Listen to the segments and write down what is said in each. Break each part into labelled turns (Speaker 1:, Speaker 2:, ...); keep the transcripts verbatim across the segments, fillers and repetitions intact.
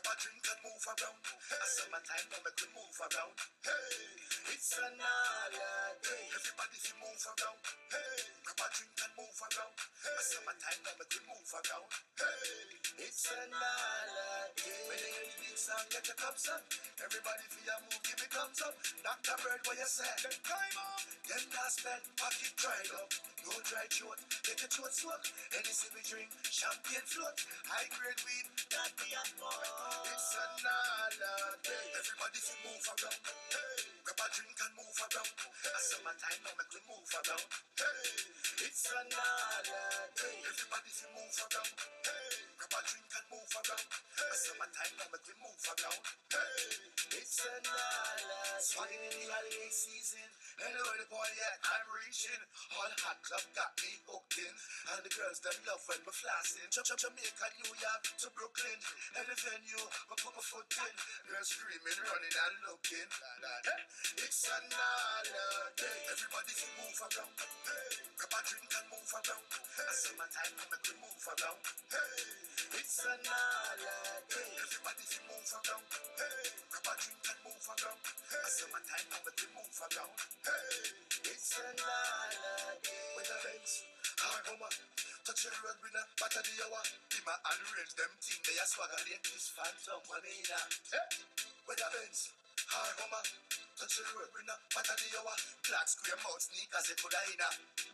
Speaker 1: a drink and move around. A summertime now make we move around. Hey, it's another day. Everybody fi move around. Hey, grab a drink and move around. A summertime now make we move around. Hey, it's another day. When they hear the big song, get your cups up. Everybody fi a move, give me thumbs up. Doctor Bird, what you say? Them time up. Them not spend, pocket dried up. No dry throat, get your throat soak. Anything we drink, champagne float. High grade weed, that be a more. It's another day. Everybody fi move around. Hey, grab a drink and move around. A summertime now make we move around. Hey, it's another day. Everybody fi move around. Hey, grab a drink and move around. A summertime now make we move around. Hey, it's another swagging in the holiday season. Anyway the party at, I'm reaching. All hot club got me hooked in. And the girls them love when we're flossing. Jump, jump, Jamaica, New York to Brooklyn. Any venue, we put my foot in. Girls screaming, running and looking. Hey, it's another day. Everybody can move around. Hey, grab a drink and move around. A summertime we make we move around. Hey, it's another day. Everybody can move around. Hey, grab a drink and move around. A summertime we make we move around. Hey, it's another day. When the Benz, hard woman, touch the road with a batter the hour. Dimmer and range them thing they a swagger. They kiss phantom one in a. Hey, when the Benz, hard woman, touch the road with a batter the hour. Black square mouth sneakers they put a in a.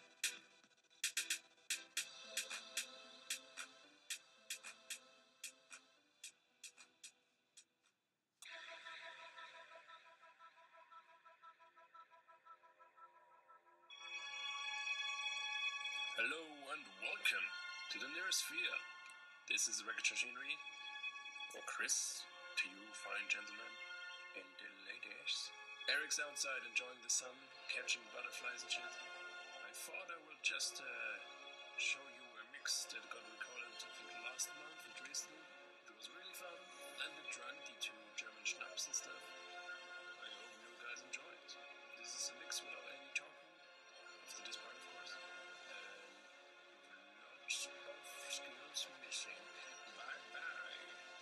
Speaker 2: Hello and welcome to the nearest sphere. This is Record Machinery, or Chris, to you fine gentlemen and the ladies. Eric's outside enjoying the sun, catching butterflies and shit. I thought I would just uh, show you a mix that got recorded, I think, last month in Dresden. It was really fun, and a bit drunk due to German schnapps and stuff. I hope you guys enjoy it. This is a mix without any talking, after this part of course. Lots of skills missing. Bye bye.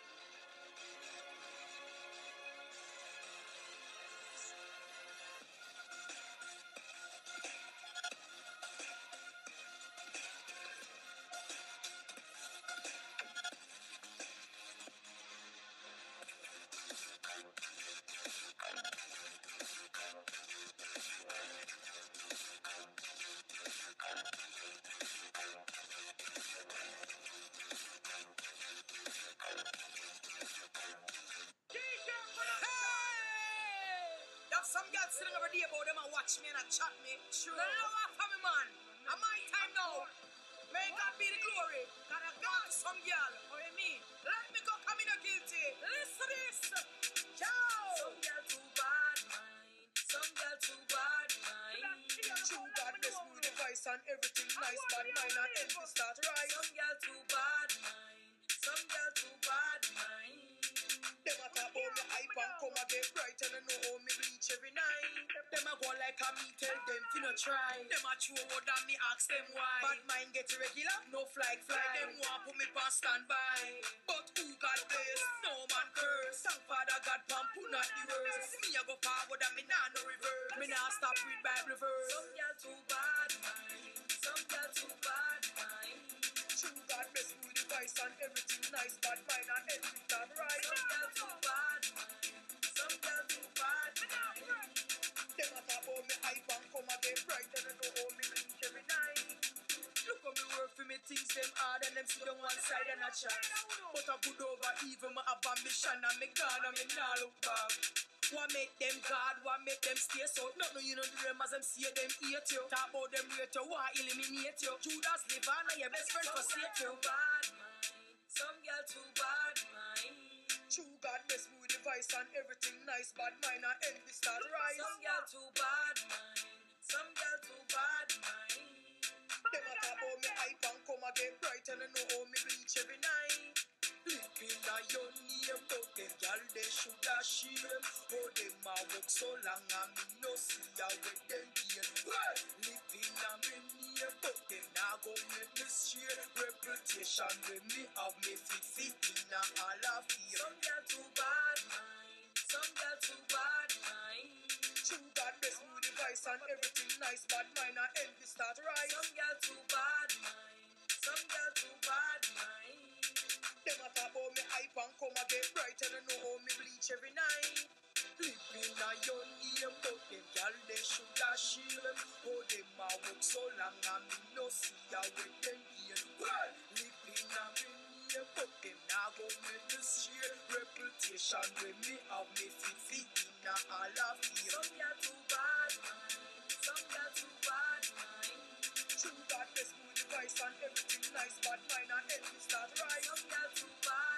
Speaker 3: Watch me and I chat me. True. Now off of me, man. And my time now. May God be the glory. God, I got some girl. What do you mean? Let me go, come in a guilty. Listen to this. Yo. Some girl too bad, mine. Some girl too bad, mine. True God bless me with the voice and everything nice, but mine and end to start right. Some girl too bad, mine. Some girl too bad, mine. Them a talk about me hype and come and get bright and I know how me bleach every night. Them a go like a me tell them fi no try. Them a true word and me ask them why. Bad mind get regular, no fly fly. Them want put me past standby. But who God bless, no man curse. Thank Father God pan put not the worst. Me a go forward and me nah no reverse. Me nah stop with Bible verse. Some girl too bad mine. Some girl too bad mine. True God bless me with the voice and everything nice, bad mind and everything done right. Some girl too bad mine. Some girl too bad mine. Them a talk about me hype and come and get bright and I know how me reach every night. Look how me work for me things them hard and them sit on one side and a chat. But I good over evil, me have ambition and me gone and me nah look back. What make them God, what make them stay so? Not no you know the them as them see them hate you. Talk about them rate you, what eliminate you. Judas live on and your best friend forsake you. Bad mind, some girl too bad mind. True God bless me with the voice and everything nice, bad mind and end we start right. Some girl too bad mind, some girl too bad mind. Them a talk about me hype and come and get bright and I know how me bleach every night. Living a your name, but them gal they shoulda shame. Oh, them a work so long and me no see a with them gain. Living a me name, but them now go make me share. Reputation with me have me fit fit in a all of fear. Some gal too bad mind, some gal too bad mind. True God bless me with the vice and everything nice, bad mind and envy start rise. Some gal too bad mind, some gal too bad mind. Them a talk about me hype and come and get bright and I know how me bleach every night. Living a your name, but them gal they shoulda shame. Oh, them a work so long and me no see a with them gain. Living a me name, but them now go make me share. Reputation with me have me fit fit in a all of fear. Some gal too bad mind, some gal too bad mind. True God bless me with the vice and everything nice, bad mind and envy start rise. Some gal too bad.